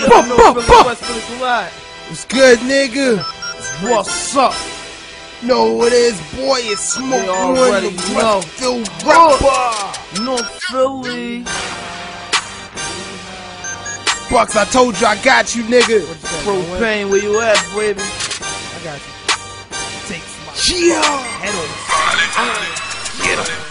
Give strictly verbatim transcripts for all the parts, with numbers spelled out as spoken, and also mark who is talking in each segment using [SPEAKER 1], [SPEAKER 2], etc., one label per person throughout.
[SPEAKER 1] West Philly Collide.
[SPEAKER 2] What's good, nigga?
[SPEAKER 1] What's up?
[SPEAKER 2] Know what it is, boy? It's Smoke
[SPEAKER 1] You
[SPEAKER 2] One,
[SPEAKER 1] already
[SPEAKER 2] the
[SPEAKER 1] know.
[SPEAKER 2] Westfield rapper.
[SPEAKER 1] North Philly.
[SPEAKER 2] Bucks, I told you I got you, nigga.
[SPEAKER 1] Propane, where you at, baby?
[SPEAKER 3] I got you. Take some
[SPEAKER 2] Yeah.
[SPEAKER 3] head on.
[SPEAKER 2] Get 'em.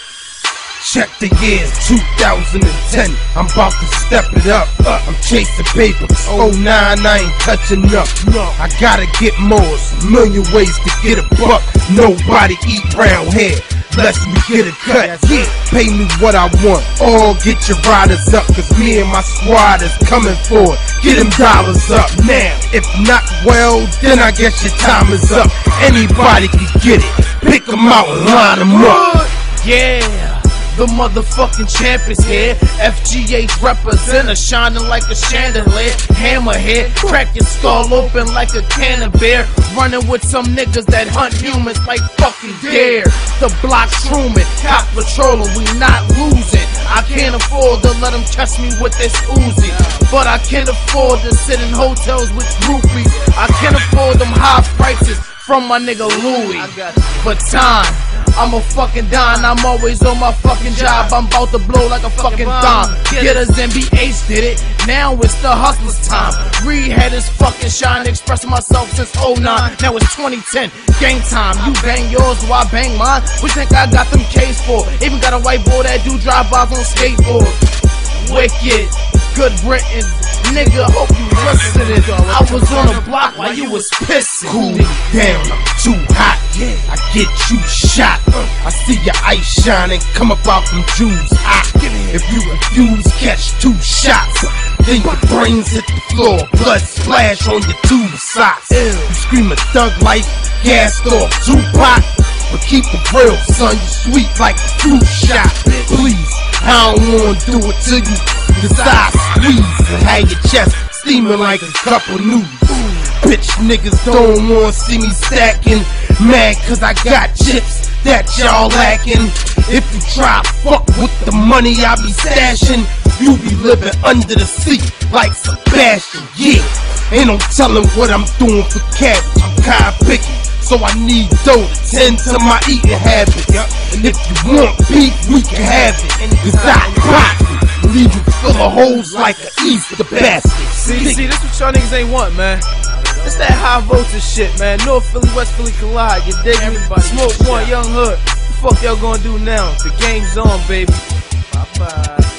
[SPEAKER 2] Check the years, two thousand ten. I'm about to step it up. Uh, I'm chasing paper. oh nine, I ain't touching up. I gotta get more. It's a million ways to get a buck. Nobody eat brown hair. Let me get a cut. Yeah, pay me what I want. All get your riders up, cause me and my squad is coming for it. Get them dollars up now. If not, well, then I guess your time is up. Anybody can get it. Pick them out and line them up.
[SPEAKER 1] Yeah. The motherfucking champ is here. F G H representer, shining like a chandelier. Hammerhead, crack your skull open like a can of beer. Running with some niggas that hunt humans like fucking deer. The block's Truman, cop patrolling, we not losing. I can't afford to let them catch me with this Uzi, but I can't afford to sit in hotels with groupies. I can't afford them high prices from my nigga Louis. But time, I'm a fucking dime. I'm always on my fucking job. I'm about to blow like a fucking dime. Getters and B H did it. Now it's the hustler's time. Rehead is fucking shine. Expressing myself since oh nine. Now it's twenty ten. Game time. You bang yours, do I bang mine? What you think I got them K's for? Even got a white boy that do drive-bys on skateboard. Wicked, good Britain. Nigga, hope you listening. I was on the block while you was pissing.
[SPEAKER 2] Cool down, I'm too hot. I get you shot. I see your ice shining, come up out them Jews. I, if you refuse, catch two shots. Then your brains hit the floor, blood splash on your tube socks. You scream a thug life, gassed off Tupac. But keep it real, son, you sweet like a fruit shot. Please, I don't wanna do it to you, cause I squeeze and have your chest steaming like a cup of noodles. Bitch niggas don't wanna see me stacking. Mad cause I got chips that y'all lacking. If you try fuck with the money I be stashing, you be living under the seat like Sebastian. Yeah, ain't no telling what I'm doing for cabbage. I'm kinda picky, so I need dough to tend to my eating habits. And if you want beef, we can have it. Cause I pop it, leave you full of holes like an Easter basket.
[SPEAKER 1] See, see, this what y'all niggas ain't want, man. It's that high voltage shit, man. North Philly, West Philly collide. You dig me? Smoke One, Young Hood. What the fuck y'all gonna do now? The game's on, baby. Bye bye.